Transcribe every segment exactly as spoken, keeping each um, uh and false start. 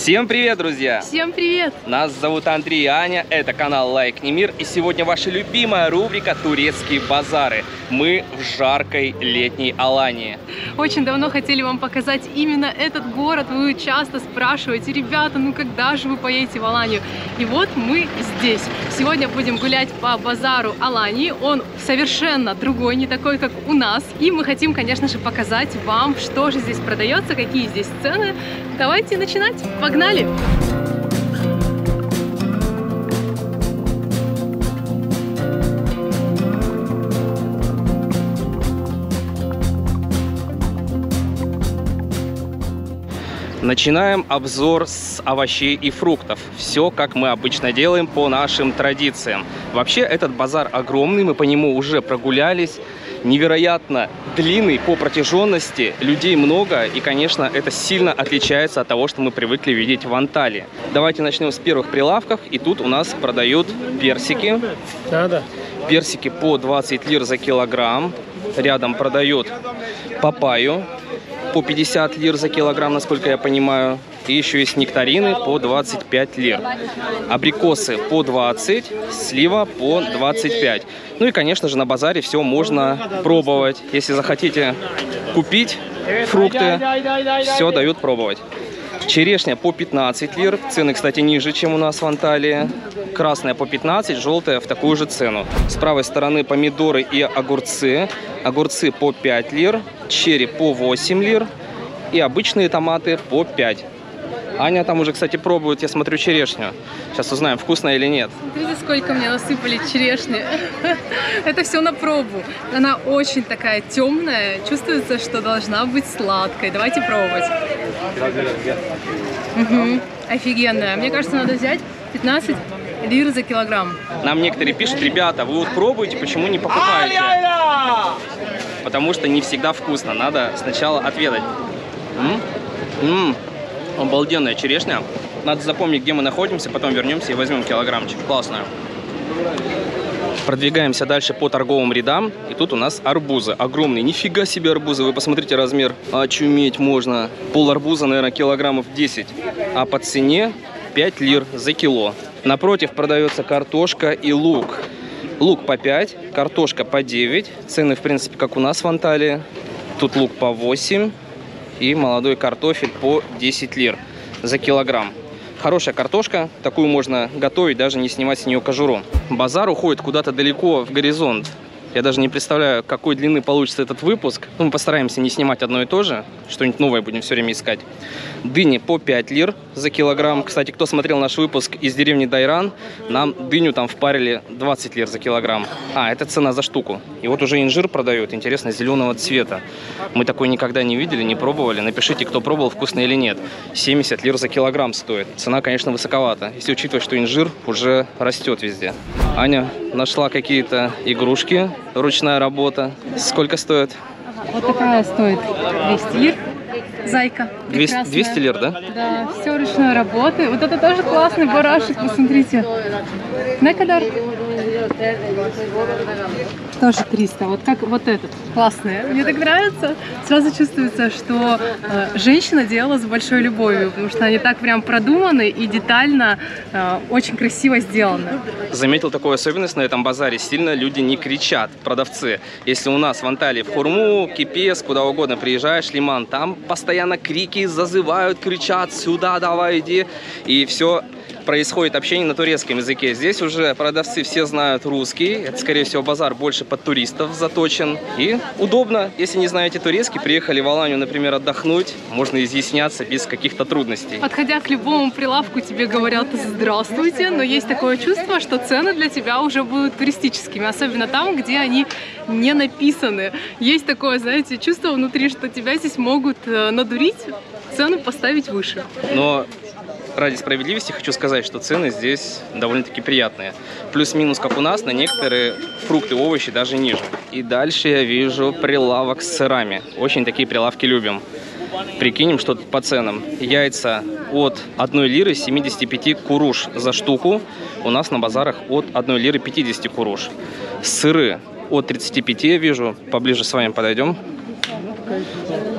Всем привет, друзья! Всем привет! Нас зовут Андрей и Аня, это канал Лайкни Мир, и сегодня ваша любимая рубрика «Турецкие базары». Мы в жаркой летней Алании. Очень давно хотели вам показать именно этот город. Вы часто спрашиваете: ребята, ну когда же вы поедете в Аланию? И вот мы здесь. Сегодня будем гулять по базару Алании. Он совершенно другой, не такой, как у нас. И мы хотим, конечно же, показать вам, что же здесь продается, какие здесь цены. Давайте начинать! Погнали! Начинаем обзор с овощей и фруктов. Все, как мы обычно делаем, по нашим традициям. Вообще, этот базар огромный, мы по нему уже прогулялись. Невероятно длинный по протяженности, людей много, и, конечно, это сильно отличается от того, что мы привыкли видеть в Анталии. Давайте начнем с первых прилавков, и тут у нас продают персики. Да, да. Персики по двадцать лир за килограмм. Рядом продают папайю по пятьдесят лир за килограмм, насколько я понимаю. И еще есть нектарины по двадцать пять лир. Абрикосы по двадцать, слива по двадцать пять. Ну и, конечно же, на базаре все можно пробовать. Если захотите купить фрукты, все дают пробовать. Черешня по пятнадцать лир. Цены, кстати, ниже, чем у нас в Анталии. Красная по пятнадцать, желтая в такую же цену. С правой стороны помидоры и огурцы. Огурцы по пять лир, черри по восемь лир и обычные томаты по пять. Аня там уже, кстати, пробует, я смотрю, черешню. Сейчас узнаем, вкусная или нет. Смотрите, сколько мне насыпали черешни. Это все на пробу. Она очень такая темная. Чувствуется, что должна быть сладкой. Давайте пробовать. Угу. Офигенная. Мне кажется, надо взять пятнадцать лир за килограмм. Нам некоторые пишут: ребята, вы вот пробуете, почему не покупаете? Потому что не всегда вкусно. Надо сначала отведать. М-м-м. Обалденная черешня. Надо запомнить, где мы находимся, потом вернемся и возьмем килограммчик. Классная. Продвигаемся дальше по торговым рядам. И тут у нас арбузы. Огромные. Нифига себе арбузы. Вы посмотрите размер. Очуметь можно. Пол арбуза, наверное, килограммов десять. А по цене пять лир за кило. Напротив продается картошка и лук. Лук по пять, картошка по девять. Цены, в принципе, как у нас в Анталии. Тут лук по восемь. И молодой картофель по десять лир за килограмм. Хорошая картошка, такую можно готовить, даже не снимать с нее кожуру. Базар уходит куда-то далеко в горизонт. Я даже не представляю, какой длины получится этот выпуск. Но мы постараемся не снимать одно и то же. Что-нибудь новое будем все время искать. Дыни по пять лир за килограмм. Кстати, кто смотрел наш выпуск из деревни Дайран, нам дыню там впарили двадцать лир за килограмм. А, это цена за штуку. И вот уже инжир продают, интересно, зеленого цвета. Мы такой никогда не видели, не пробовали. Напишите, кто пробовал, вкусно или нет. семьдесят лир за килограмм стоит. Цена, конечно, высоковата, если учитывать, что инжир уже растет везде. Аня нашла какие-то игрушки. Ручная работа. Сколько стоит? Вот такая стоит двести лир. Зайка. двести, двести лир, да? Да, все ручной работы. Вот это тоже классный барашек, посмотрите. Некадар. Тоже триста. Вот как вот этот. Классный. Мне так нравится. Сразу чувствуется, что э, женщина делала с большой любовью, потому что они так прям продуманы и детально, э, очень красиво сделаны. Заметил такую особенность на этом базаре. Сильно люди не кричат, продавцы. Если у нас в Анталии, в Хурму, Кипес, куда угодно приезжаешь, Лиман, там постоянно крики, зазывают, кричат: сюда давай иди. И все происходит общение на турецком языке. Здесь уже продавцы все знают русский. Это, скорее всего, базар больше под туристов заточен. И удобно, если не знаете турецкий, приехали в Аланию, например, отдохнуть, можно изъясняться без каких-то трудностей. Подходя к любому прилавку, тебе говорят «здравствуйте», но есть такое чувство, что цены для тебя уже будут туристическими, особенно там, где они не написаны. Есть такое, знаете, чувство внутри, что тебя здесь могут надурить, цену поставить выше. Но ради справедливости хочу сказать, что цены здесь довольно-таки приятные. Плюс-минус, как у нас, на некоторые фрукты, овощи даже ниже. И дальше я вижу прилавок с сырами. Очень такие прилавки любим. Прикинем, что тут по ценам. Яйца от одной лиры семидесяти пяти куруш за штуку. У нас на базарах от одной лиры пятидесяти куруш. Сыры от тридцати пяти я вижу. Поближе с вами подойдем.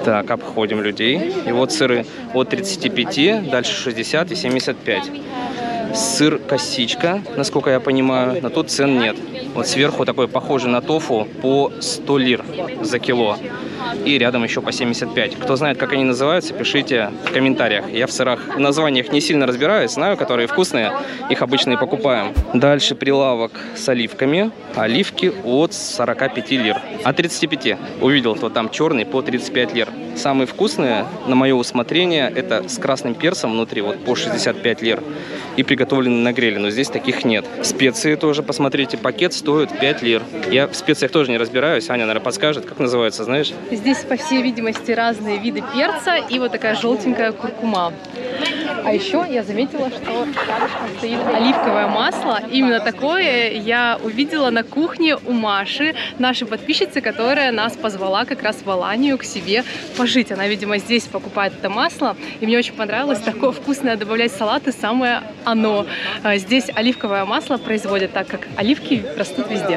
Так, обходим людей. И вот сыры от тридцати пяти, дальше шестьдесят и семьдесят пять. Сыр косичка, насколько я понимаю, на тот цен нет. Вот сверху такой похожий на тофу по сто лир за кило. И рядом еще по семьдесят пять. Кто знает, как они называются, пишите в комментариях. Я в сырах, в названиях не сильно разбираюсь, знаю, которые вкусные, их обычно и покупаем. Дальше прилавок с оливками. Оливки от сорока пяти лир. От тридцати пяти. Увидел, то там черный по тридцать пять лир. Самые вкусные, на мое усмотрение, это с красным перцем внутри, вот по шестьдесят пять лир. И приготовлены на гриле, но здесь таких нет. Специи тоже, посмотрите, пакет стоит пять лир. Я в специях тоже не разбираюсь, Аня, наверное, подскажет, как называется, знаешь? Здесь, по всей видимости, разные виды перца и вот такая желтенькая куркума. А еще я заметила, что рядышком стоит оливковое масло. Именно такое я увидела на кухне у Маши, нашей подписчицы, которая нас позвала как раз в Аланию к себе пожить. Она, видимо, здесь покупает это масло. И мне очень понравилось такое вкусное добавлять в салаты, самое оно. Здесь оливковое масло производят, так как оливки растут везде.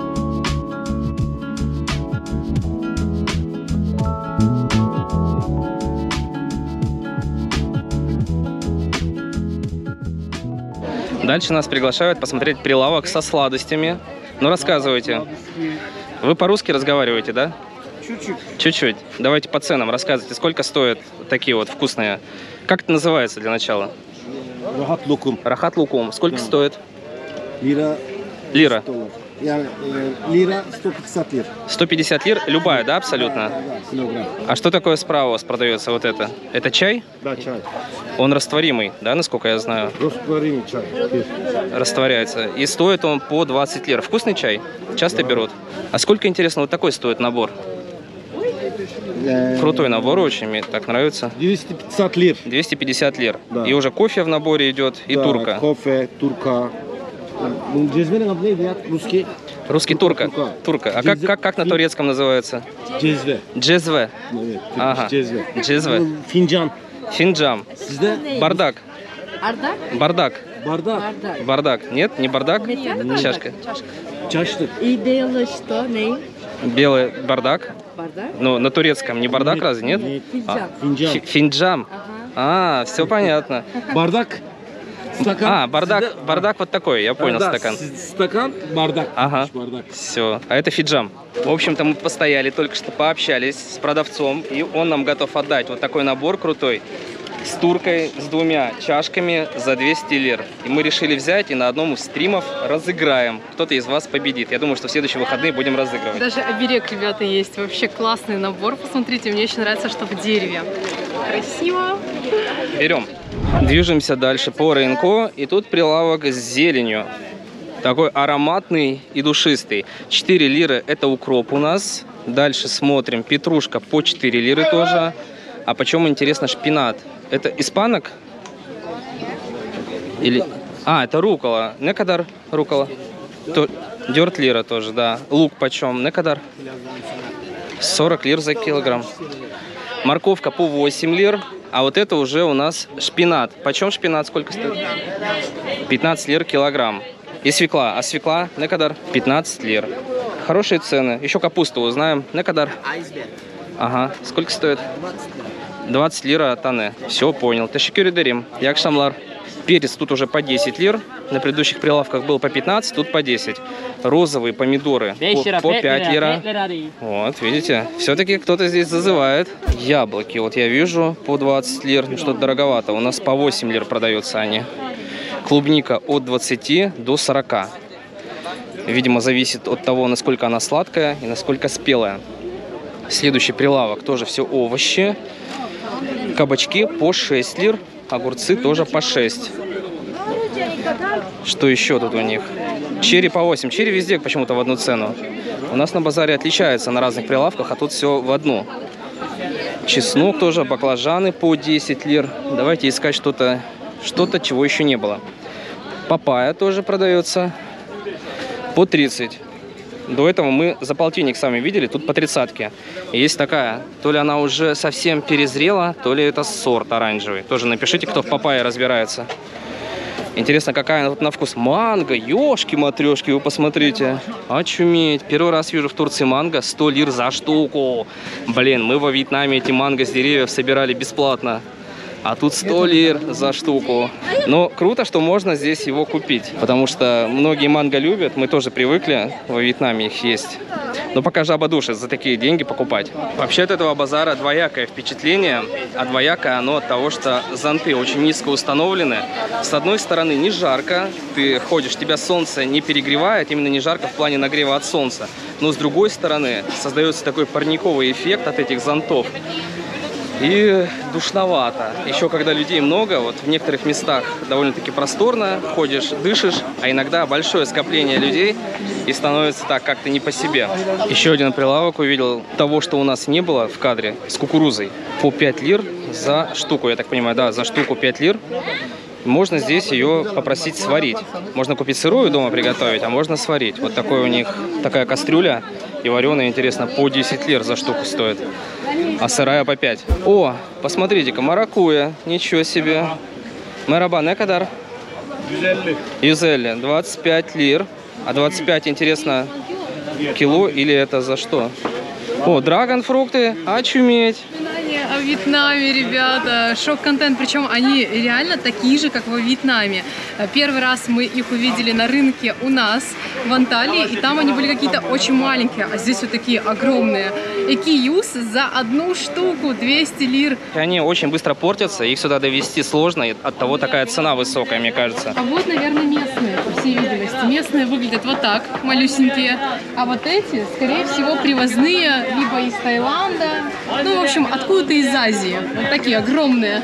Дальше нас приглашают посмотреть прилавок со сладостями. Ну, рассказывайте. Вы по-русски разговариваете, да? Чуть-чуть. Чуть-чуть. Давайте по ценам рассказывайте, сколько стоят такие вот вкусные. Как это называется для начала? Рахат лукум. Рахат лукум. Сколько Да. стоит? Лира. Лира. Я, э, лира сто пятьдесят лир. сто пятьдесят лир. Любая, да, абсолютно? Да, да, килограмм. А что такое справа у вас продается вот это? Это чай? Да, чай. Он растворимый, да, насколько я знаю? Растворимый чай. Растворяется. И стоит он по двадцать лир. Вкусный чай? Часто Да. берут. А сколько, интересно, вот такой стоит набор? Э, Крутой набор очень, мне так нравится. двести пятьдесят лир. двести пятьдесят лир. Да. И уже кофе в наборе идет, и Да, турка. Кофе, турка. Ну, джезве на английском, русский. Русский турка. Турка. Турка. А как, Джезве- как, как на турецком называется? Джезве. Джезве. Evet, Ага. Джезве. Джезве. Ну, Fincan. Финджам. Sizde? Бардак. Ардак? Бардак. Bardak. Бардак. Бардак. Нет, не бардак? Нет. Чашка. Çaştır. И дело что? Не? Белый бардак. Бардак? Ну, на турецком не бардак разве, нет? А, Финджан. фи- Финджам. Ага. А, все понятно. Bardak. Стакан. А, бардак, Sizde- бардак вот такой, я понял, Да, стакан. с- Стакан, бардак. Ага. Бардак. Все. А это фиджам. В общем-то, мы постояли, только что пообщались с продавцом, и он нам готов отдать вот такой набор крутой с туркой, с двумя чашками за двести лир. И мы решили взять и на одном из стримов разыграем. Кто-то из вас победит. Я думаю, что в следующие выходные будем разыгрывать. Даже оберег, ребята, есть. Вообще классный набор. Посмотрите, мне очень нравится, что в дереве. Красиво. Берем. Движемся дальше по рынку, и тут прилавок с зеленью. Такой ароматный и душистый. четыре лиры это укроп у нас. Дальше смотрим. Петрушка по четыре лиры тоже. А почем, интересно, шпинат? Это испанок? Или... А, это рукола. Не кадар рукола? То... Дёрт лира тоже, да. Лук почем? Не кадар? сорок лир за килограмм. Морковка по восемь лир. А вот это уже у нас шпинат. Почем шпинат? Сколько стоит? пятнадцать лир килограмм. И свекла. А свекла? Не кадар? пятнадцать лир. Хорошие цены. Еще капусту узнаем. Не кадар? Ага. Сколько стоит? двадцать лир тане. Все, понял. Ташикюри дарим. Якшамлар. Перец тут уже по десять лир. На предыдущих прилавках был по пятнадцать, тут по десять. Розовые помидоры по, по пять лира. Вот, видите, все-таки кто-то здесь зазывает. Яблоки, вот я вижу, по двадцать лир. Ну, что-то дороговато. У нас по восемь лир продаются они. Клубника от двадцати до сорока. Видимо, зависит от того, насколько она сладкая и насколько спелая. Следующий прилавок тоже все овощи. Кабачки по шесть лир. Огурцы тоже по шесть. Что еще тут у них? Черри по восемь. Черри везде почему-то в одну цену. У нас на базаре отличается на разных прилавках, а тут все в одну. Чеснок тоже, баклажаны по десять лир. Давайте искать что-то, что-то, чего еще не было. Папайя тоже продается по тридцать. До этого мы за полтинник сами видели, тут по тридцатке. И есть такая, то ли она уже совсем перезрела, то ли это сорт оранжевый. Тоже напишите, кто в папайе разбирается. Интересно, какая она тут на вкус. Манго, ёшки-матрешки, вы посмотрите. Очуметь. Первый раз вижу в Турции манго. сто лир за штуку. Блин, мы во Вьетнаме эти манго с деревьев собирали бесплатно. А тут сто лир за штуку. Но круто, что можно здесь его купить. Потому что многие манго любят. Мы тоже привыкли во Вьетнаме их есть. Но пока жаба душит за такие деньги покупать. Вообще от этого базара двоякое впечатление. А двоякое оно от того, что зонты очень низко установлены. С одной стороны не жарко. Ты ходишь, тебя солнце не перегревает. Именно не жарко в плане нагрева от солнца. Но с другой стороны создается такой парниковый эффект от этих зонтов. И душновато. Еще когда людей много, вот в некоторых местах довольно-таки просторно, ходишь, дышишь, а иногда большое скопление людей и становится так как-то не по себе. Еще один прилавок увидел того, что у нас не было в кадре, с кукурузой. По пять лир за штуку, я так понимаю, да, за штуку пять лир. Можно здесь ее попросить сварить. Можно купить сырую дома приготовить, а можно сварить. Вот такой у них такая кастрюля. И вареная, интересно, по десять лир за штуку стоит. А сырая по пять. О, посмотрите-ка, маракуйя. Ничего себе. Мераба, не кадар? Юзелли. двадцать пять лир. А двадцать пять, интересно, кило или это за что? О, драгонфрукты. Очуметь. О Вьетнаме, ребята, шок-контент, причем они реально такие же, как во Вьетнаме. Первый раз мы их увидели на рынке у нас в Анталии, и там они были какие-то очень маленькие, а здесь вот такие огромные. Экиюс за одну штуку двести лир. Они очень быстро портятся, их сюда довести сложно, и оттого такая цена высокая, мне кажется. А вот, наверное, местные, по всей видимости. Местные выглядят вот так, малюсенькие, а вот эти, скорее всего, привозные, либо из Таиланда, ну, в общем, откуда-то из Азии. Вот такие огромные.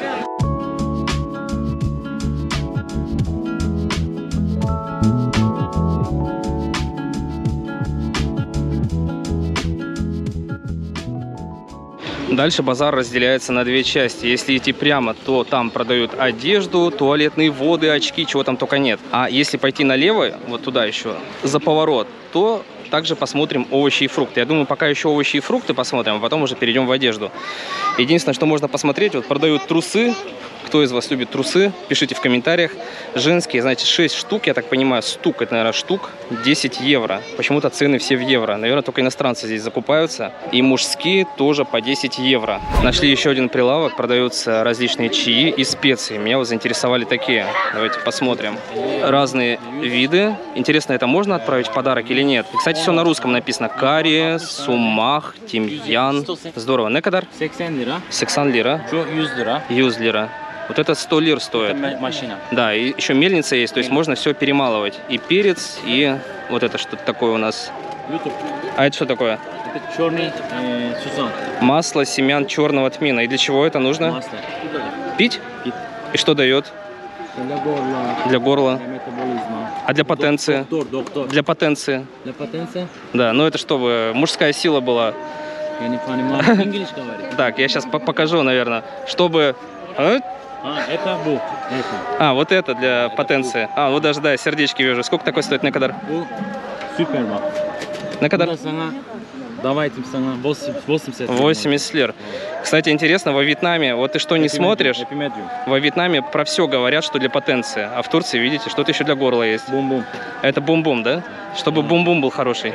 Дальше базар разделяется на две части. Если идти прямо, то там продают одежду, туалетные воды, очки, чего там только нет. А если пойти налево, вот туда еще, за поворот, то также посмотрим овощи и фрукты. Я думаю, пока еще овощи и фрукты посмотрим, а потом уже перейдем в одежду. Единственное, что можно посмотреть, вот продают трусы. Кто из вас любит трусы, пишите в комментариях. Женские, значит, шесть штук, я так понимаю, стук, это, наверное, штук, десять евро. Почему-то цены все в евро. Наверное, только иностранцы здесь закупаются. И мужские тоже по десять евро. Нашли еще один прилавок, продаются различные чаи и специи. Меня вот заинтересовали такие. Давайте посмотрим. Разные виды. Интересно, это можно отправить в подарок или нет? И, кстати, все на русском написано. Карри, сумах, тимьян. Здорово. Некадар? сексен лира. сексен лира. yüz lira. yüz лира. Вот это сто лир стоит. Это машина. Да, и еще мельница есть, то есть можно все перемалывать. И перец, и вот это что-то такое у нас. YouTube. А это что такое? Это черный э, сусан. Масло семян черного тмина. И для чего это нужно? Масло. Пить? Пить. И что дает? Для горла. Для горла. Для метаболизма. А для потенции? Доктор, доктор. Для потенции. Для потенции? Да, ну это чтобы мужская сила была. Я не понимаю. English говорит. Так, я сейчас покажу, наверное. Чтобы... А? А, это бу. Это. А, вот это для потенции. А, вот даже, да, сердечки вижу. Сколько такой стоит Некадар? Bu süper bak. Некадар? Bu da sana, давайте sana восемьдесят. восемьдесят лир. Кстати, интересно, во Вьетнаме, вот ты что не смотришь, во Вьетнаме про все говорят, что для потенции. А в Турции, видите, что-то еще для горла есть. Бум-бум. Это бум-бум, да? Чтобы бум-бум был хороший.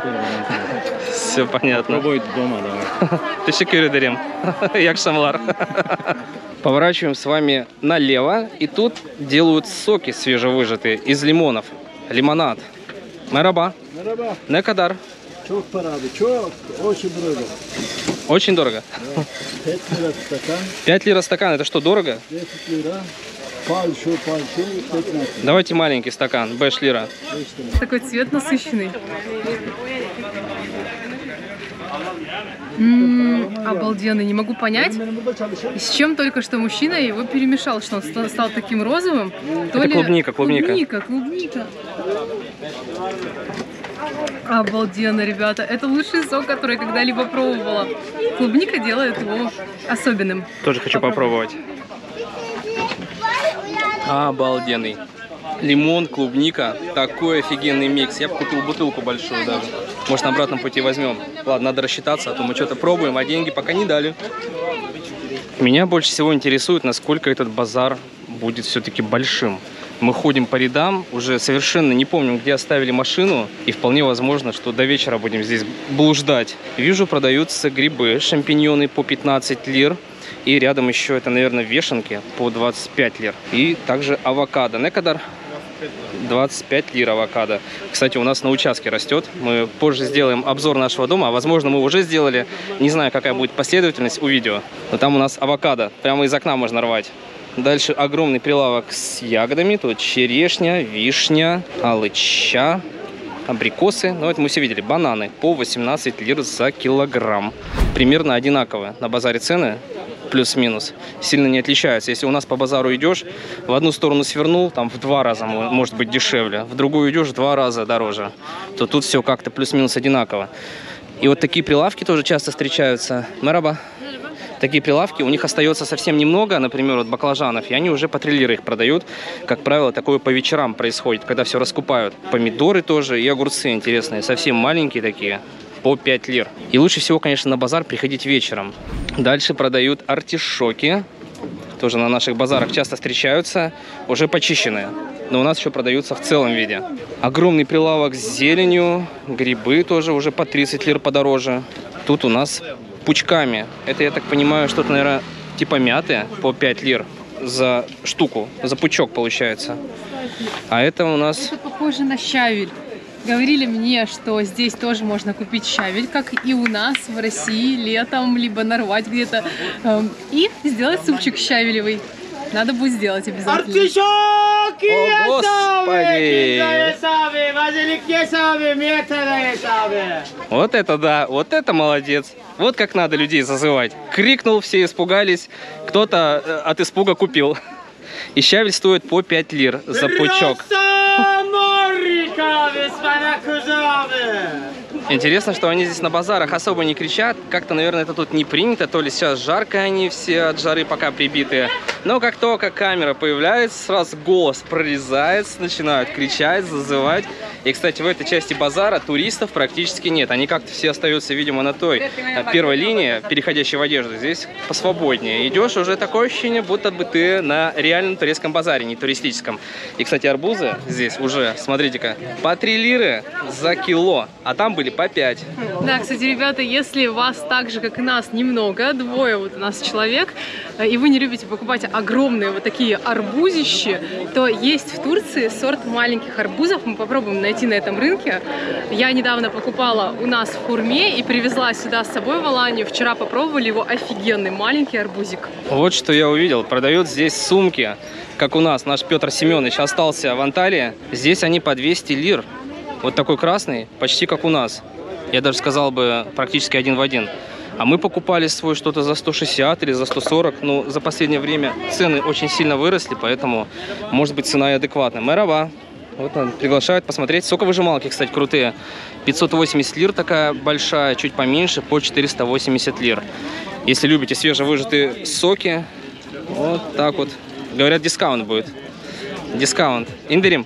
Все понятно. Пробуй дома, давай. Teşekkür ederim. İyi akşamlar. Поворачиваем с вами налево, и тут делают соки свежевыжатые из лимонов. Лимонад. Мераба. Merhaba. Не кадар. Çok para abi. Çok. Очень дорого. Очень дорого. пять лира стакан. пять лир стакан, это что, дорого? десять лира. Пальшу, пальшу. пятнадцать. Давайте маленький стакан, бэш лира. Такой цвет насыщенный. М-м, обалденно, не могу понять, с чем только что мужчина его перемешал, что он стал, стал таким розовым. То Это ли... клубника, клубника. Клубника, клубника. Обалденно, ребята. Это лучший сок, который я когда-либо пробовала. Клубника делает его особенным. Тоже хочу попробовать. Обалденный. Лимон, клубника. Такой офигенный микс. Я бы купил бутылку большую даже. Может, на обратном пути возьмем. Ладно, надо рассчитаться, а то мы что-то пробуем, а деньги пока не дали. Меня больше всего интересует, насколько этот базар будет все-таки большим. Мы ходим по рядам, уже совершенно не помним, где оставили машину. И вполне возможно, что до вечера будем здесь блуждать. Вижу, продаются грибы, шампиньоны по пятнадцать лир. И рядом еще, это, наверное, вешенки по двадцать пять лир. И также авокадо. Некодар двадцать пять лир авокадо. Кстати, у нас на участке растет. Мы позже сделаем обзор нашего дома. Возможно, мы уже сделали. Не знаю, какая будет последовательность у видео. Но там у нас авокадо. Прямо из окна можно рвать. Дальше огромный прилавок с ягодами. Тут черешня, вишня, алыча, абрикосы. Ну, это мы все видели. Бананы по восемнадцать лир за килограмм. Примерно одинаковые на базаре цены. Плюс-минус. Сильно не отличаются. Если у нас по базару идешь, в одну сторону свернул, там в два раза может быть дешевле. В другую идешь, в два раза дороже. То тут все как-то плюс-минус одинаково. И вот такие прилавки тоже часто встречаются. Мераба. Такие прилавки, у них остается совсем немного, например, вот баклажанов, и они уже по три лиры их продают. Как правило, такое по вечерам происходит, когда все раскупают. Помидоры тоже и огурцы интересные, совсем маленькие такие, по пять лир. И лучше всего, конечно, на базар приходить вечером. Дальше продают артишоки, тоже на наших базарах часто встречаются, уже почищенные. Но у нас еще продаются в целом виде. Огромный прилавок с зеленью, грибы тоже уже по тридцать лир подороже. Тут у нас пучками. Это, я так понимаю, что-то, наверное, типа мяты по пять лир за штуку, за пучок получается. А это у нас... Это похоже на щавель. Говорили мне, что здесь тоже можно купить щавель, как и у нас в России, летом, либо нарвать где-то. Эм, и сделать супчик щавелевый. Надо будет сделать обязательно. О, Господи! Вот это да, вот это молодец. Вот как надо людей зазывать. Крикнул, все испугались. Кто-то от испуга купил. И щавель стоит по пять лир за пучок. Интересно, что они здесь на базарах особо не кричат. Как-то, наверное, это тут не принято. То ли сейчас жарко, они все от жары пока прибитые. Но как только камера появляется, сразу голос прорезается, начинают кричать, зазывать. И, кстати, в этой части базара туристов практически нет. Они как-то все остаются, видимо, на той первой линии, переходящей в одежду. Здесь посвободнее. Идешь, уже такое ощущение, будто бы ты на реальном турецком базаре, не туристическом. И, кстати, арбузы здесь уже, смотрите-ка, по три лиры за кило. А там были по пять. Да, кстати, ребята, если вас так же, как и нас, немного, двое вот у нас человек, и вы не любите покупать огромные вот такие арбузищи, то есть в Турции сорт маленьких арбузов. Мы попробуем найти на этом рынке. Я недавно покупала у нас в Хурме и привезла сюда с собой в Аланию. Вчера попробовали его, офигенный маленький арбузик. Вот что я увидел. Продают здесь сумки, как у нас. Наш Петр Семенович остался в Анталии. Здесь они по двести лир. Вот такой красный, почти как у нас. Я даже сказал бы, практически один в один. А мы покупали свой что-то за сто шестьдесят или за сто сорок. Но за последнее время цены очень сильно выросли, поэтому может быть цена и адекватная. Мераба. Вот он приглашает посмотреть. Соковыжималки, кстати, крутые. пятьсот восемьдесят лир такая большая, чуть поменьше, по четыреста восемьдесят лир. Если любите свежевыжатые соки, вот так вот. Говорят, дискаунт будет. Дискаунт. Индирим.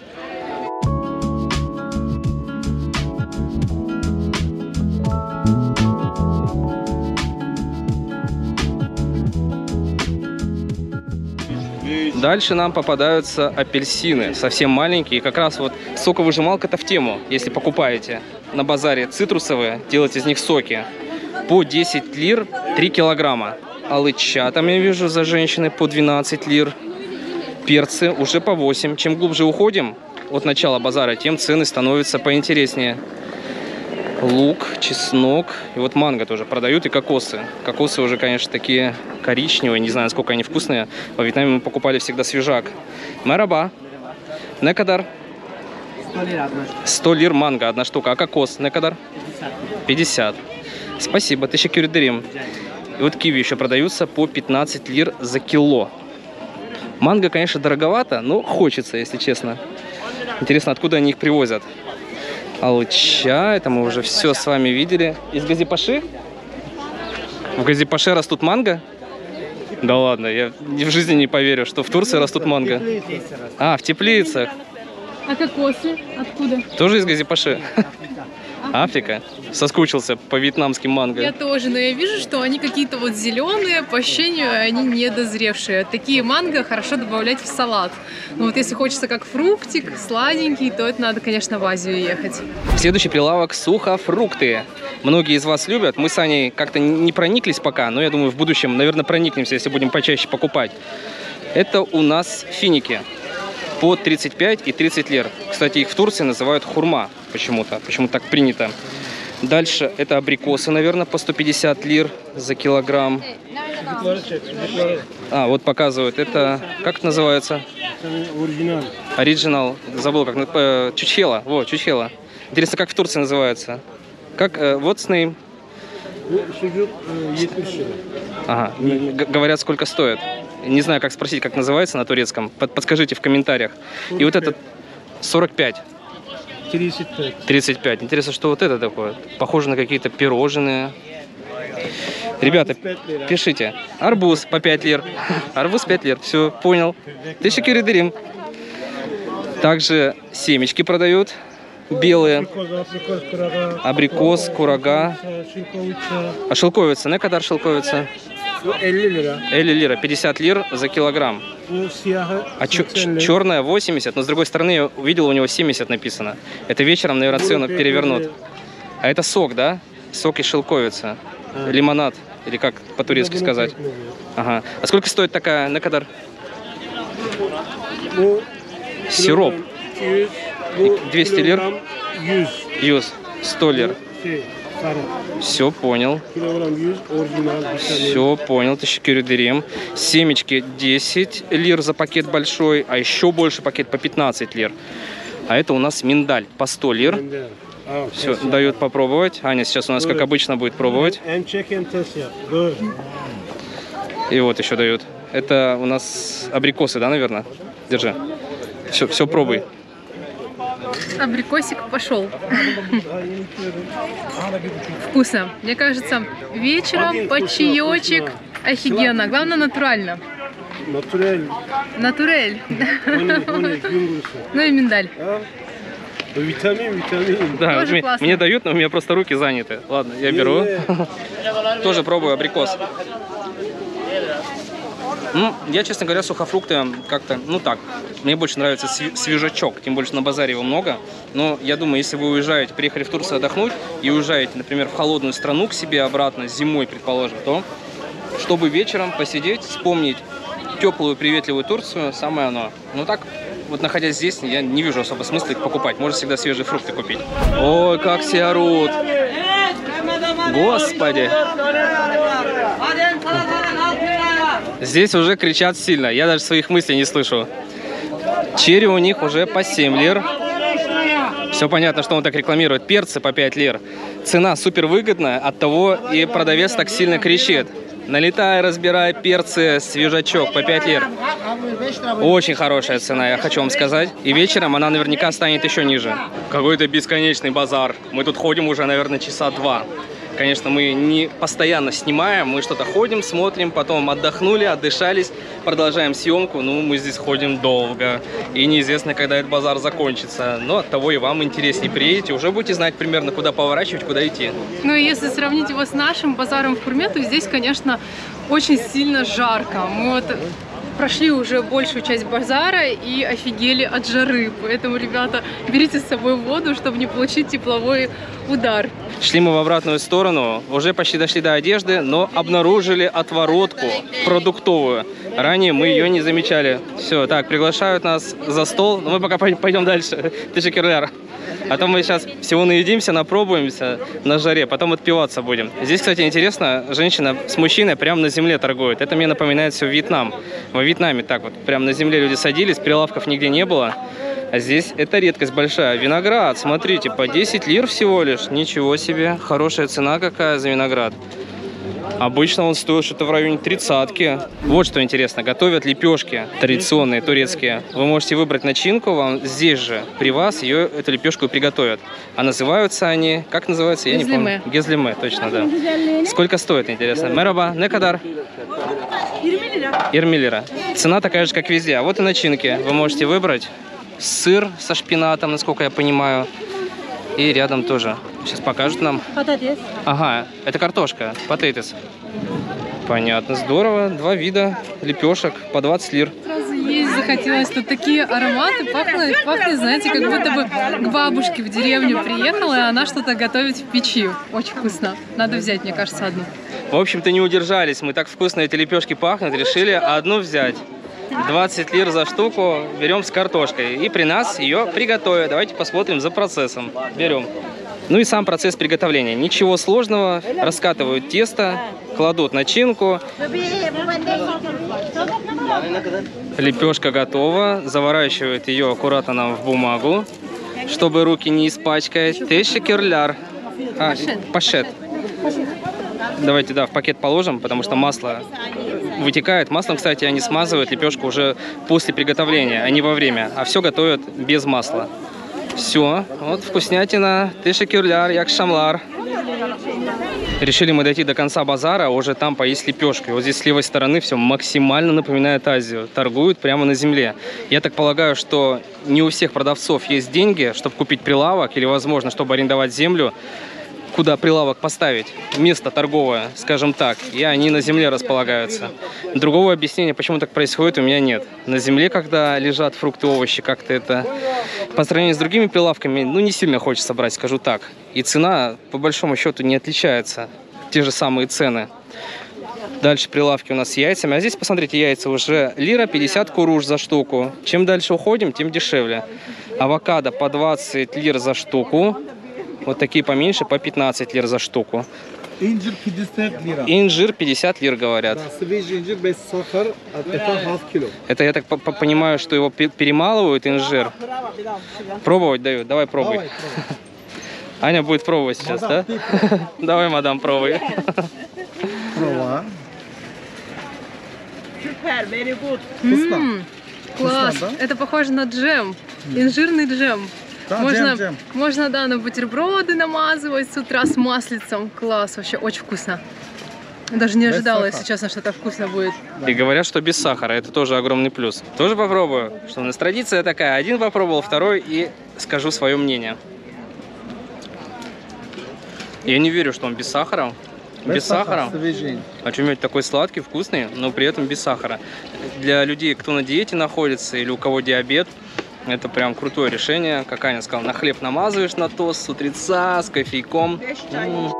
Дальше нам попадаются апельсины, совсем маленькие. И как раз вот соковыжималка-то в тему. Если покупаете на базаре цитрусовые, делать из них соки. По десять лир три килограмма. Алыча там я вижу за женщины по двенадцать лир. Перцы уже по восемь. Чем глубже уходим от начала базара, тем цены становятся поинтереснее. Лук, чеснок. И вот манго тоже продают, и кокосы. Кокосы уже, конечно, такие коричневые. Не знаю, насколько они вкусные. Во Вьетнаме мы покупали всегда свежак. Мераба. Некадар. сто лир манго, одна штука. А кокос? Некадар? пятьдесят. Спасибо. Тысяча кюрдерим. И вот киви еще продаются по пятнадцать лир за кило. Манго, конечно, дороговато, но хочется, если честно. Интересно, откуда они их привозят? Алыча, это мы уже все с вами видели. Из Газипаши? В Газипаше растут манго? Да ладно, я в жизни не поверю, что в Турции растут манго. А, в теплицах. А кокосы откуда? Тоже из Газипаши? А Африка? Соскучился по вьетнамским манго. Я тоже, но я вижу, что они какие-то вот зеленые, по ощущению они недозревшие. Такие манго хорошо добавлять в салат. Но вот если хочется как фруктик, сладенький, то это надо, конечно, в Азию ехать. Следующий прилавок — сухофрукты. Многие из вас любят. Мы с Аней как-то не прониклись пока, но я думаю, в будущем, наверное, проникнемся, если будем почаще покупать. Это у нас финики по тридцать пять и тридцать лир. Кстати, их в Турции называют хурма почему-то. Почему так принято. Дальше это абрикосы, наверное, по сто пятьдесят лир за килограмм. А, вот показывают. Это, как это называется? Оригинал. Оригинал. Забыл, как. Э, чучхела. Во, чучхела. Интересно, как в Турции называется? Как, э, what's name? Ага. Г говорят, сколько стоит. Не знаю, как спросить, как называется на турецком. Под подскажите в комментариях. И вот этот сорок пять. тридцать пять. тридцать пять. Интересно, что вот это такое? Похоже на какие-то пирожные. Ребята, пишите. Арбуз по пять лир. Арбуз пять лир. Все, понял. Teşekkür ederim. Также семечки продают. Белые. Абрикос, курага. А шелковица? Не кадар шелковица? элli лира. пятьдесят лир за килограмм. А черная восемьдесят, но с другой стороны я увидел, у него семьдесят написано. Это вечером, наверное, цену перевернут. А это сок, да? Сок и шелковица. Лимонад. Или как по-турецки сказать. Ага. А сколько стоит такая некадар? Сироп. двести лир. Юз. сто лир. Все понял. Все понял. Teşekkür ederim. Семечки десять лир за пакет большой, а еще больше пакет по пятнадцать лир. А это у нас миндаль по сто лир. Все, дают попробовать. Аня сейчас у нас, как обычно, будет пробовать. И вот еще дают. Это у нас абрикосы, да, наверное? Держи. Все, все пробуй. Абрикосик пошел. Вкусно. Мне кажется, вечером под чаечек офигенно. Главное, натурально. Натурель. Натурель. Ну и миндаль. Витамин, витамин. Да, Тоже мне, классно. мне дают, но у меня просто руки заняты. Ладно, я беру. Тоже пробую абрикос. Ну, я, честно говоря, сухофрукты как-то, ну так, мне больше нравится свежачок, тем больше на базаре его много. Но я думаю, если вы уезжаете, приехали в Турцию отдохнуть и уезжаете, например, в холодную страну к себе обратно, зимой, предположим, то, чтобы вечером посидеть, вспомнить теплую, приветливую Турцию, самое оно. Ну так, вот находясь здесь, я не вижу особо смысла их покупать. Можно всегда свежие фрукты купить. Ой, как все орут. Господи. Здесь уже кричат сильно. Я даже своих мыслей не слышу. Черри у них уже по семь лир. Все понятно, что он так рекламирует. Перцы по пять лир. Цена супер выгодная, оттого и продавец так сильно кричит. Налетай, разбирай перцы, свежачок по пять лир. Очень хорошая цена, я хочу вам сказать. И вечером она наверняка станет еще ниже. Какой-то бесконечный базар. Мы тут ходим уже, наверное, часа два. Конечно, мы не постоянно снимаем, мы что-то ходим, смотрим, потом отдохнули, отдышались, продолжаем съемку. Ну, мы здесь ходим долго, и неизвестно, когда этот базар закончится. Но оттого и вам интереснее. Приедете, уже будете знать примерно, куда поворачивать, куда идти. Ну и если сравнить его с нашим базаром в Курме, то здесь, конечно, очень сильно жарко. Мы вот прошли уже большую часть базара и офигели от жары. Поэтому, ребята, берите с собой воду, чтобы не получить тепловой удар. Шли мы в обратную сторону, уже почти дошли до одежды, но обнаружили отворотку продуктовую. Ранее мы ее не замечали. Все, так, приглашают нас за стол, но мы пока пойдем дальше. Teşekkürler. А то мы сейчас всего наедимся, напробуемся на жаре, потом отпиваться будем. Здесь, кстати, интересно, женщина с мужчиной прямо на земле торгует. Это мне напоминает все Вьетнам. Во Вьетнаме так вот, прямо на земле люди садились, прилавков нигде не было. А здесь это редкость большая. Виноград, смотрите, по десять лир всего лишь. Ничего себе, хорошая цена какая за виноград. Обычно он стоит что-то в районе тридцатки. Вот что интересно, готовят лепешки традиционные, турецкие. Вы можете выбрать начинку, вам здесь же, при вас, ее, эту лепешку приготовят. А называются они, как называются, я не помню. Гезлеме, точно, да. Сколько стоит, интересно? Мераба, не кадар? yirmi лира. Цена такая же, как везде. А вот и начинки. Вы можете выбрать сыр со шпинатом, насколько я понимаю. И рядом тоже Сейчас покажут нам. Ага, это картошка, потейтес. Понятно, здорово. Два вида лепешек по двадцать лир. Сразу есть захотелось. Тут такие ароматы. Пахнет, пахнет, знаете, как будто бы к бабушке в деревню приехала, и она что-то готовит в печи. Очень вкусно. Надо взять, мне кажется, одну. В общем-то, не удержались. Мы так вкусно эти лепешки пахнут, решили одну взять. двадцать лир за штуку берем с картошкой. И при нас ее приготовят. Давайте посмотрим за процессом. Берем. Ну и сам процесс приготовления. Ничего сложного. Раскатывают тесто, кладут начинку. Лепешка готова. Заворачивают ее аккуратно нам в бумагу, чтобы руки не испачкать. Тешекерляр. А, пашет. Давайте, да, в пакет положим, потому что масло вытекает. Маслом, кстати, они смазывают лепешку уже после приготовления, а не во время. А все готовят без масла. Все, вот вкуснятина, тешекерляр, як шамлар. Решили мы дойти до конца базара, а уже там поесть лепешкой. Вот здесь с левой стороны все максимально напоминает Азию. Торгуют прямо на земле. Я так полагаю, что не у всех продавцов есть деньги, чтобы купить прилавок, или, возможно, чтобы арендовать землю, куда прилавок поставить, место торговое, скажем так, и они на земле располагаются. Другого объяснения, почему так происходит, у меня нет. На земле, когда лежат фрукты, овощи, как-то это по сравнению с другими прилавками, ну, не сильно хочется брать, скажу так. И цена, по большому счету, не отличается. Те же самые цены. Дальше прилавки у нас с яйцами. А здесь, посмотрите, яйца уже лира пятьдесят куруш за штуку. Чем дальше уходим, тем дешевле. Авокадо по двадцать лир за штуку. Вот такие поменьше, по пятнадцать лир за штуку. Инжир пятьдесят лира. Инжир пятьдесят лир, говорят. Это я так понимаю, что его перемалывают, инжир. Пробовать дают. Давай пробуй. Давай, Аня будет пробовать сейчас, мадам, да? Давай, мадам, пробуй. Пробуй. Ммм, класс. Да? Это похоже на джем. Инжирный джем. Да, можно, джем, джем. можно, да, на бутерброды намазывать с утра с маслицем. Класс, вообще очень вкусно. Даже не ожидала, если честно, что так вкусно будет. И говорят, что без сахара. Это тоже огромный плюс. Тоже попробую. Что у нас традиция такая. Один попробовал, второй, и скажу свое мнение. Я не верю, что он без сахара. Без, без сахара. Очуметь, такой сладкий, вкусный, но при этом без сахара. Для людей, кто на диете находится или у кого диабет, это прям крутое решение. Как Аня сказала, на хлеб намазываешь на тост с утреца, с кофейком. М-м.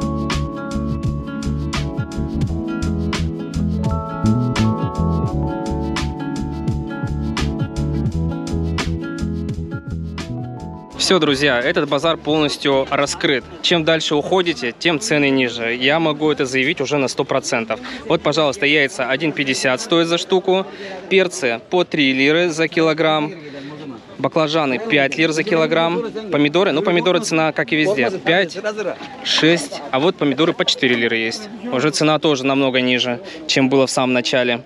Все, друзья, этот базар полностью раскрыт. Чем дальше уходите, тем цены ниже. Я могу это заявить уже на сто процентов. Вот, пожалуйста, яйца один пятьдесят стоят за штуку, перцы по три лиры за килограмм, баклажаны пять лир за килограмм, помидоры, ну помидоры цена как и везде, пять, шесть, а вот помидоры по четыре лиры есть. Уже цена тоже намного ниже, чем было в самом начале.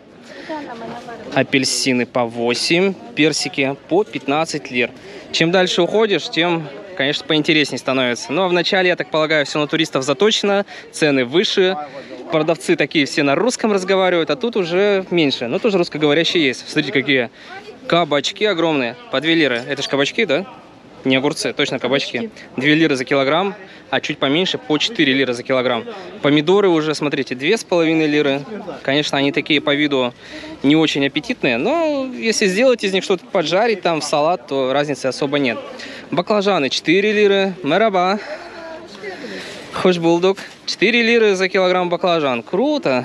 Апельсины по восемь, персики по пятнадцать лир. Чем дальше уходишь, тем, конечно, поинтереснее становится. Ну, а вначале, я так полагаю, все на туристов заточено, цены выше, продавцы такие все на русском разговаривают, а тут уже меньше. Но тоже русскоговорящие есть. Смотрите, какие кабачки огромные, по две лиры. Это же кабачки, да? Не огурцы, точно кабачки. две лиры за килограмм, а чуть поменьше по четыре лиры за килограмм. Помидоры уже, смотрите, две с половиной лиры. Конечно, они такие по виду не очень аппетитные, но если сделать из них что-то поджарить там в салат, то разницы особо нет. Баклажаны четыре лиры, мераба, хошбулдук, четыре лиры за килограмм баклажан. Круто!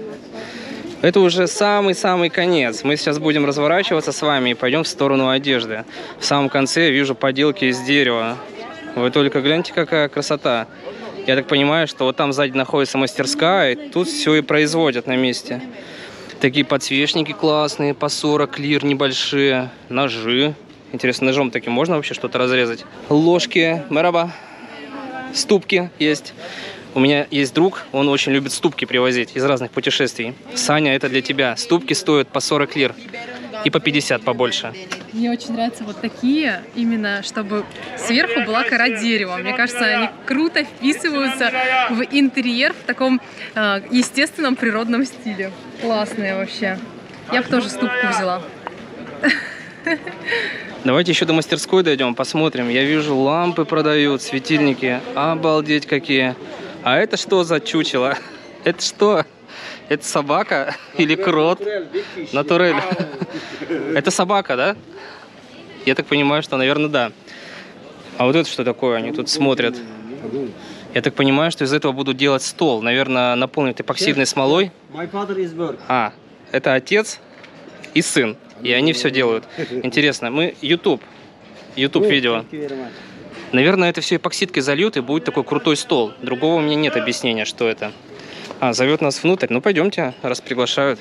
Это уже самый-самый конец. Мы сейчас будем разворачиваться с вами и пойдем в сторону одежды. В самом конце я вижу поделки из дерева. Вы только гляньте, какая красота. Я так понимаю, что вот там сзади находится мастерская, и тут все и производят на месте. Такие подсвечники классные, по сорок лир небольшие. Ножи. Интересно, ножом таким можно вообще что-то разрезать? Ложки, мераба. Ступки есть. У меня есть друг, он очень любит ступки привозить из разных путешествий. Саня, это для тебя. Ступки стоят по сорок лир и по пятьдесят побольше. Мне очень нравятся вот такие, именно чтобы сверху была кора дерева. Мне кажется, они круто вписываются в интерьер в таком э, естественном природном стиле. Классные вообще. Я бы тоже ступку взяла. Давайте еще до мастерской дойдем, посмотрим. Я вижу, лампы продают, светильники. Обалдеть какие. А это что за чучело? Это что? Это собака или крот? Натурель. Это собака, да? Я так понимаю, что, наверное, да. А вот это что такое? Они тут смотрят. Я так понимаю, что из этого будут делать стол. Наверное, наполнят эпоксидной смолой. А, это отец и сын. И они все делают. Интересно, мы YouTube. YouTube видео. Наверное, это все эпоксидкой зальют, и будет такой крутой стол. Другого у меня нет объяснения, что это. А, зовет нас внутрь. Ну, пойдемте, раз приглашают.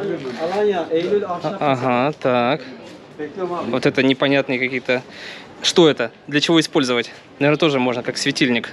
А, ага, так. Вот это непонятные какие-то... Что это? Для чего использовать? Наверное, тоже можно, как светильник.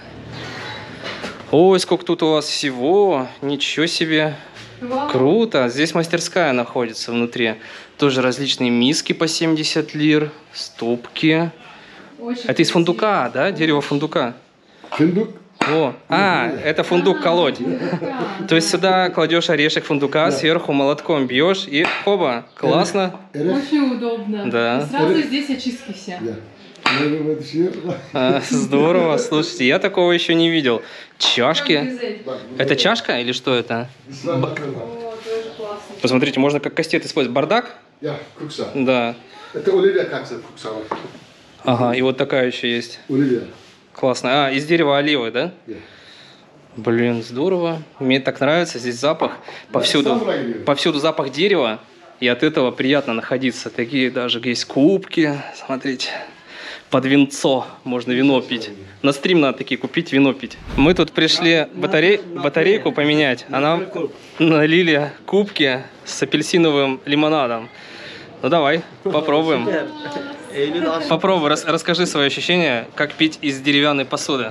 Ой, сколько тут у вас всего. Ничего себе. Вау. Круто. Здесь мастерская находится внутри. Тоже различные миски по семьдесят лир, ступки. Очень Это из фундука, да? Дерево фундука. Fındık. О, а, это фундук колоть. То есть сюда кладешь орешек фундука, сверху молотком бьешь и оба, классно. Очень удобно. Да. И сразу здесь очистки все. Ya. Meyve düşüyor. А, здорово, слушайте, я такого еще не видел. Чашки. Это чашка или что это? О, тоже классно. Посмотрите, можно как кастет использовать. Бардак? Ya kuksa. Да. Это Olivia kaksa kuksa var. Ага, и вот такая еще есть. Olivia. Классно. А, из дерева оливы, да? Ya. Блин, здорово. Мне так нравится. Здесь запах. Повсюду, повсюду запах дерева. И от этого приятно находиться. Такие даже есть кубки. Смотрите. Под винцо можно вино пить. На стрим надо такие купить, вино пить. Мы тут пришли батарей, батарейку поменять. А нам налили кубки с апельсиновым лимонадом. Ну давай, попробуем. Попробуй, рас, расскажи свои ощущения, как пить из деревянной посуды.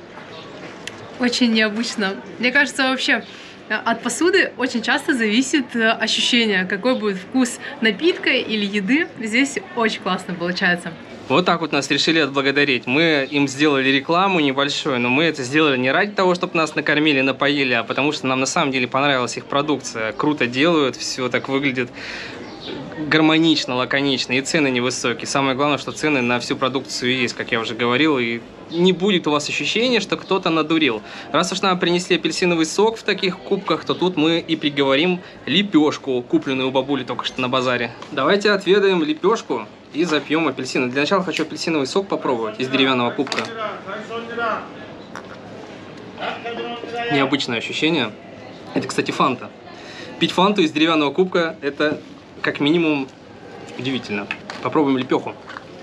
Очень необычно. Мне кажется, вообще от посуды очень часто зависит ощущение, какой будет вкус напитка или еды. Здесь очень классно получается. Вот так вот нас решили отблагодарить. Мы им сделали рекламу небольшую, но мы это сделали не ради того, чтобы нас накормили, напоили, а потому что нам на самом деле понравилась их продукция. Круто делают, все так выглядит гармонично, лаконично, и цены невысокие. Самое главное, что цены на всю продукцию есть, как я уже говорил, и не будет у вас ощущения, что кто-то надурил. Раз уж нам принесли апельсиновый сок в таких кубках, то тут мы и приговорим лепешку, купленную у бабули только что на базаре. Давайте отведаем лепешку и запьем апельсины. Для начала хочу апельсиновый сок попробовать из деревянного кубка. Необычное ощущение. Это, кстати, фанта. Пить фанту из деревянного кубка – это как минимум удивительно. Попробуем лепеху.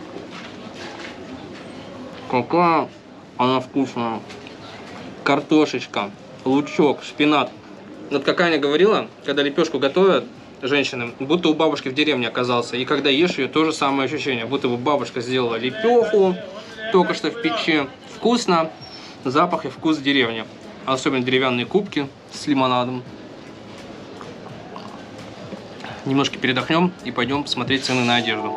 Какая она вкусная. Картошечка, лучок, шпинат. Вот как Аня говорила, когда лепешку готовят женщинам, будто у бабушки в деревне оказался. И когда ешь ее, то же самое ощущение. Будто бы бабушка сделала лепеху только что в печи. Вкусно. Запах и вкус деревни. Особенно деревянные кубки с лимонадом. Немножко передохнем и пойдем смотреть цены на одежду.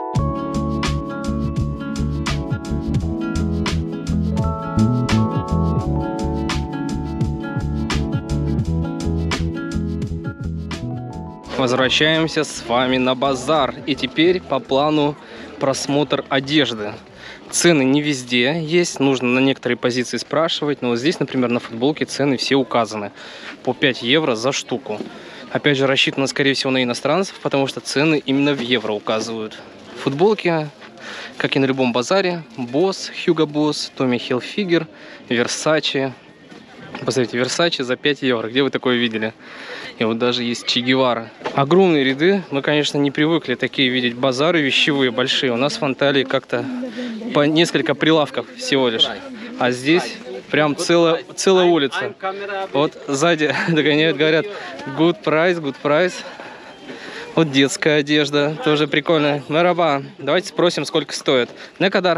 Возвращаемся с вами на базар. И теперь по плану просмотр одежды. Цены не везде есть, нужно на некоторые позиции спрашивать. Но вот здесь, например, на футболке цены все указаны. По пять евро за штуку. Опять же, рассчитано, скорее всего, на иностранцев, потому что цены именно в евро указывают. Футболки, как и на любом базаре, Boss, Hugo Boss, Tommy Hilfiger, Versace. Посмотрите, Versace за пять евро. Где вы такое видели? И вот даже есть Че Гевара. Огромные ряды. Мы, конечно, не привыкли такие видеть базары вещевые, большие. У нас в Анталии как-то по несколько прилавков всего лишь. А здесь прям целая, целая улица. Вот сзади догоняют, говорят, good price, good price. Вот детская одежда, тоже прикольная. Мераба, давайте спросим, сколько стоит. Некадар?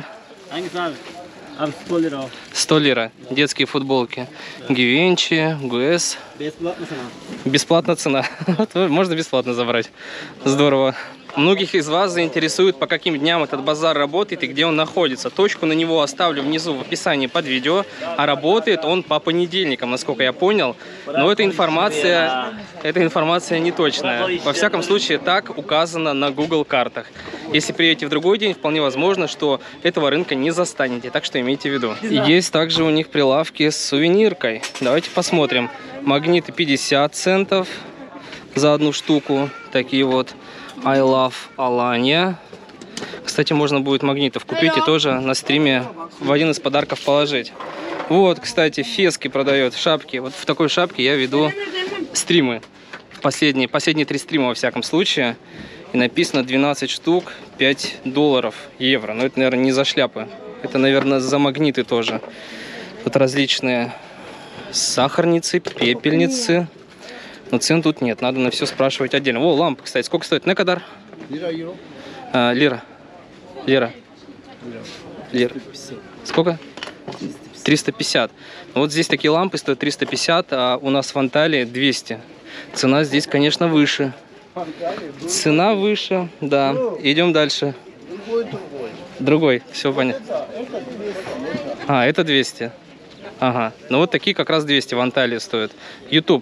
сто лира. Детские футболки. Гивенчи, Гуэс. Бесплатная цена. Можно бесплатно забрать. Здорово. Многих из вас заинтересует, по каким дням этот базар работает и где он находится. Точку на него оставлю внизу в описании под видео. А работает он по понедельникам, насколько я понял. Но эта информация, эта информация не точная. Во всяком случае, так указано на Google картах. Если приедете в другой день, вполне возможно, что этого рынка не застанете. Так что имейте в виду. Есть также у них прилавки с сувениркой. Давайте посмотрим. Магниты пятьдесят центов за одну штуку. Такие вот. I love Alanya. Кстати, можно будет магнитов купить и тоже на стриме в один из подарков положить. Вот, кстати, Фески продает шапки. Вот в такой шапке я веду стримы. Последние, последние три стрима, во всяком случае. И написано двенадцать штук, пять долларов, евро. Но это, наверное, не за шляпы. Это, наверное, за магниты тоже. Тут различные сахарницы, пепельницы. Но цен тут нет, надо на все спрашивать отдельно. О, лампа, кстати, сколько стоит? Некадар? Lira euro. А, лира. Лира. Лира. Сколько? триста пятьдесят. Вот здесь такие лампы стоят триста пятьдесят, а у нас в Анталии двести. Цена здесь, конечно, выше. Цена выше, да. Идем дальше. Другой, все понятно. А, это двести. Ага. Ну вот такие как раз двести в Анталии стоят. YouTube.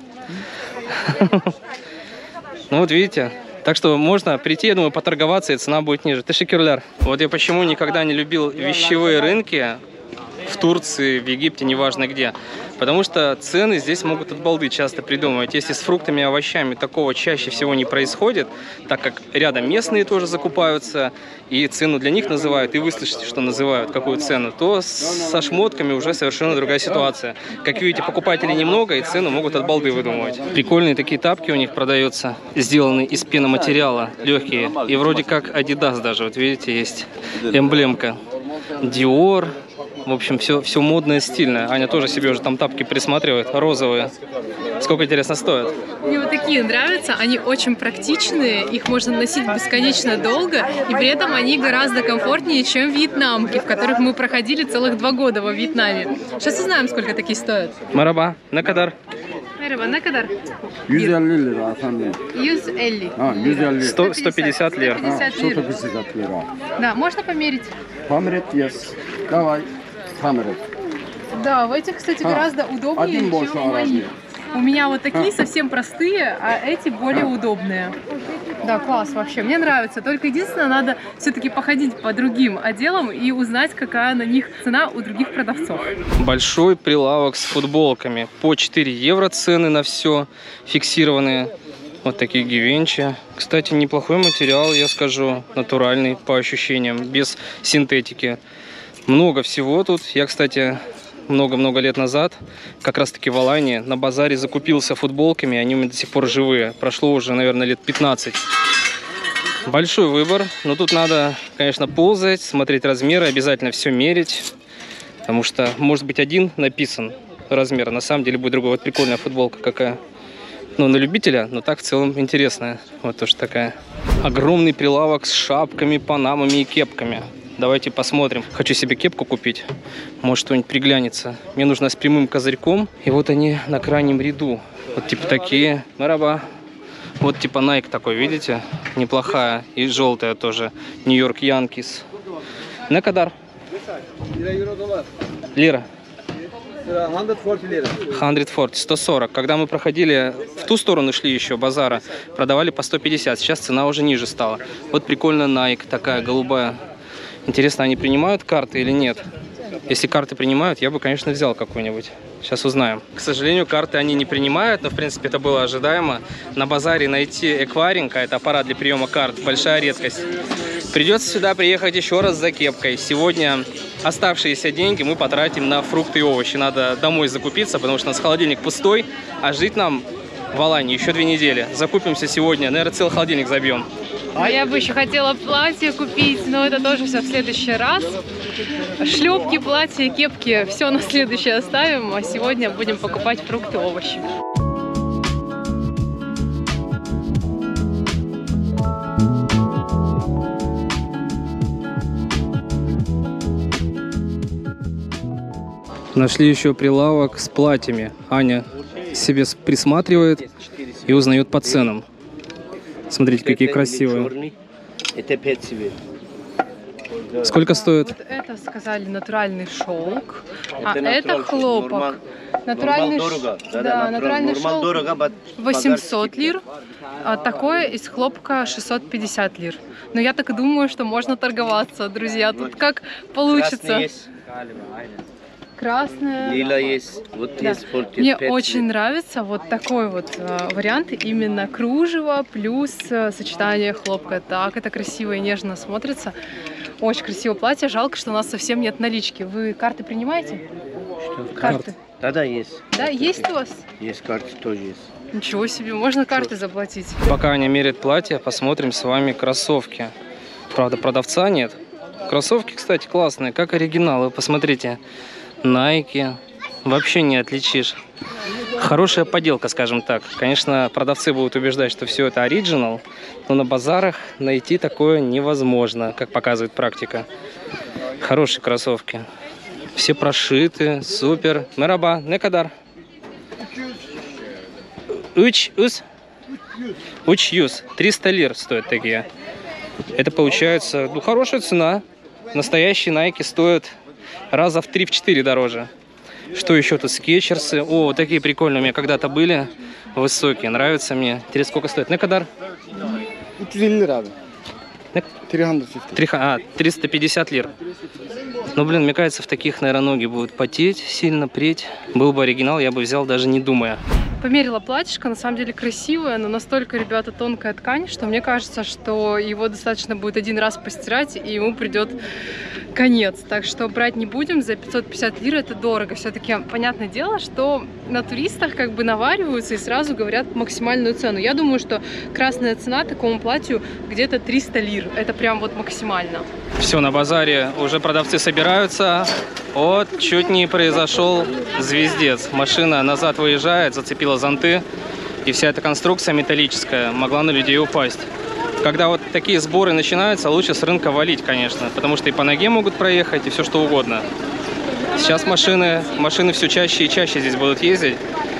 Ну вот видите. Так что можно прийти, я думаю, поторговаться, и цена будет ниже. Тешекюрляр. Вот я почему никогда не любил вещевые рынки в Турции, в Египте, неважно где. Потому что цены здесь могут от балды часто придумывать. Если с фруктами и овощами такого чаще всего не происходит, так как рядом местные тоже закупаются, и цену для них называют, и вы слышите, что называют, какую цену, то со шмотками уже совершенно другая ситуация. Как видите, покупателей немного, и цену могут от балды выдумывать. Прикольные такие тапки у них продаются, сделанные из пеноматериала, легкие. И вроде как Adidas даже, вот видите, есть эмблемка. Dior. В общем, все, все модное, стильное. Аня тоже себе уже там тапки присматривает, розовые. Сколько, интересно, стоят? Мне вот такие нравятся, они очень практичные, их можно носить бесконечно долго, и при этом они гораздо комфортнее, чем вьетнамки, в которых мы проходили целых два года во Вьетнаме. Сейчас узнаем, сколько такие стоят. Мараба, Некадар. Merhaba, ne kadar? yüz elli lira efendim. yüz elli. Ha, yüz elli. сто, сто пятьдесят лир. Ha, пятьдесят лир. сто пятьдесят lira. Да, можно померить? Tamir et, yes. Давай. Tamir et. Да, в этих, кстати, А, гораздо удобнее, один больше чем у моих. размер. У меня вот такие совсем простые, а эти более удобные. Да, класс вообще, мне нравится. Только единственное, надо все-таки походить по другим отделам и узнать, какая на них цена у других продавцов. Большой прилавок с футболками. По четыре евро цены на все фиксированные. Вот такие гивенчи. Кстати, неплохой материал, я скажу, натуральный по ощущениям, без синтетики. Много всего тут. Я, кстати, много-много лет назад, как раз-таки в Алании, на базаре закупился футболками. Они у меня до сих пор живые. Прошло уже, наверное, лет пятнадцать. Большой выбор. Но тут надо, конечно, ползать, смотреть размеры, обязательно все мерить. Потому что, может быть, один написан размер, а на самом деле будет другой. Вот прикольная футболка какая. Ну, на любителя, но так в целом интересная. Вот тоже такая. Огромный прилавок с шапками, панамами и кепками. Давайте посмотрим. Хочу себе кепку купить. Может, что-нибудь приглянется. Мне нужно с прямым козырьком. И вот они на крайнем ряду. Вот типа такие. Мараба. Вот типа Nike такой, видите? Неплохая. И желтая тоже. Нью-Йорк Янкис. Некадар. Лира. сто сорок, сто сорок. Когда мы проходили в ту сторону, шли еще базара, продавали по сто пятьдесят. Сейчас цена уже ниже стала. Вот прикольно Nike, такая голубая. Интересно, они принимают карты или нет? Если карты принимают, я бы, конечно, взял какую-нибудь. Сейчас узнаем. К сожалению, карты они не принимают, но, в принципе, это было ожидаемо. На базаре найти эквайринг, а это аппарат для приема карт, большая редкость. Придется сюда приехать еще раз за кепкой. Сегодня оставшиеся деньги мы потратим на фрукты и овощи. Надо домой закупиться, потому что у нас холодильник пустой, а жить нам в Алании еще две недели. Закупимся сегодня, наверное, целый холодильник забьем. А я бы еще хотела платье купить, но это тоже все в следующий раз. Шлепки, платья, кепки, все на следующее оставим, а сегодня будем покупать фрукты и овощи. Нашли еще прилавок с платьями. Аня себе присматривает и узнает по ценам. Смотрите, какие красивые. Это пять цвет. Сколько стоит? Вот это, сказали, натуральный шелк, а Это это натурал, хлопок. нормал- Натуральный, нормал ш- дорого. да, Да-да, натуральный нормал шелк дорого, бат- восемьсот болгарский. лир, а такое из хлопка шестьсот пятьдесят лир. Но я так и думаю, что можно торговаться, друзья. Тут как получится. Красный есть, Красное. лила есть, вот Да. есть форти, Мне пять очень цвет. нравится вот такой вот э, вариант, именно кружево плюс э, сочетание хлопка. Так, это красиво и нежно смотрится. Очень красивое платье. Жалко, что у нас совсем нет налички. Вы карты принимаете? Карты. Да-да, есть. Да, есть у вас? Есть карты тоже есть. Ничего себе, можно карты заплатить. Пока Аня меряет платье, посмотрим с вами кроссовки. Правда, продавца нет. Кроссовки, кстати, классные, как оригиналы. Посмотрите, Nike. Вообще не отличишь. Хорошая поделка, скажем так. Конечно, продавцы будут убеждать, что все это оригинал, но на базарах найти такое невозможно, как показывает практика. Хорошие кроссовки. Все прошиты, супер. Мераба, некадар. Уч, ус. Уч, юз. триста лир стоят такие. Это получается, ну, хорошая цена. Настоящие Nike стоят раза в три-четыре дороже. Что еще тут? Скетчерсы. О, вот такие прикольные у меня когда-то были. Высокие. Нравятся мне. Интересно, сколько стоит? Некадар? üç yüz elli lira abi. Ne? üç yüz elli. Три- А, триста пятьдесят лир. Ну, блин, мне кажется, в таких, наверное, ноги будут потеть, сильно преть. Был бы оригинал, я бы взял, даже не думая. Померила платьишко, на самом деле красивое, но настолько, ребята, тонкая ткань, что мне кажется, что его достаточно будет один раз постирать, и ему придет конец. Так что брать не будем, за пятьсот пятьдесят лир это дорого. Все-таки понятное дело, что на туристах как бы навариваются и сразу говорят максимальную цену. Я думаю, что красная цена такому платью где-то триста лир. Это прям вот максимально. Все, на базаре уже продавцы собираются. Вот, чуть не произошел звездец. Машина назад выезжает, зацепила зонты, и вся эта конструкция металлическая могла на людей упасть. Когда вот такие сборы начинаются, лучше с рынка валить, конечно, потому что и по ноге могут проехать, и все что угодно. Сейчас машины, машины все чаще и чаще здесь будут ездить,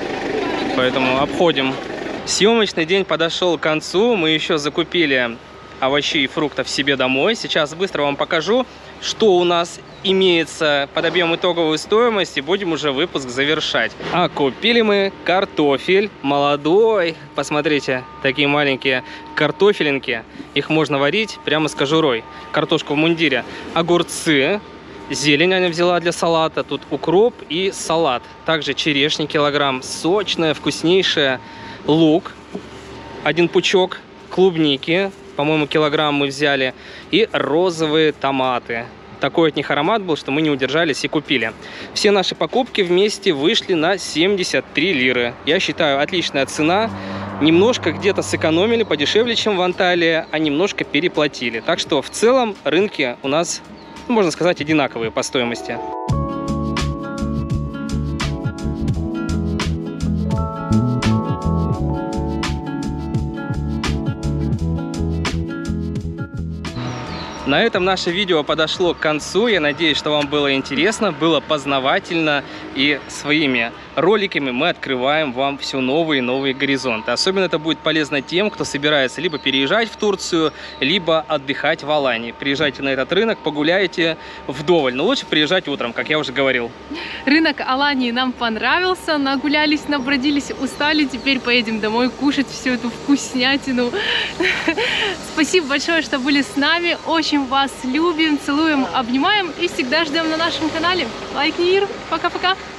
поэтому обходим. Съемочный день подошел к концу, мы еще закупили овощей и фруктов себе домой. Сейчас быстро вам покажу, что у нас имеется, подобьем итоговую стоимость и будем уже выпуск завершать. А купили мы картофель молодой. Посмотрите, такие маленькие картофелинки. Их можно варить прямо с кожурой. Картошку в мундире. Огурцы. Зелень Аня взяла для салата. Тут укроп и салат. Также черешни килограмм. Сочная, вкуснейшая. Лук. Один пучок. Клубники. По-моему, килограмм мы взяли. И розовые томаты. Такой от них аромат был, что мы не удержались и купили. Все наши покупки вместе вышли на семьдесят три лиры. Я считаю, отличная цена. Немножко где-то сэкономили, подешевле, чем в Анталии, а немножко переплатили. Так что в целом рынки у нас, можно сказать, одинаковые по стоимости. На этом наше видео подошло к концу. Я надеюсь, что вам было интересно, было познавательно. И своими роликами мы открываем вам все новые и новые горизонты. Особенно это будет полезно тем, кто собирается либо переезжать в Турцию, либо отдыхать в Алании. Приезжайте на этот рынок, погуляйте вдоволь. Но лучше приезжать утром, как я уже говорил. Рынок Алании нам понравился. Нагулялись, набродились, устали. Теперь поедем домой кушать всю эту вкуснятину. Спасибо большое, что были с нами. Очень вас любим, целуем, обнимаем и всегда ждем на нашем канале. Лайк Нир. Пока-пока.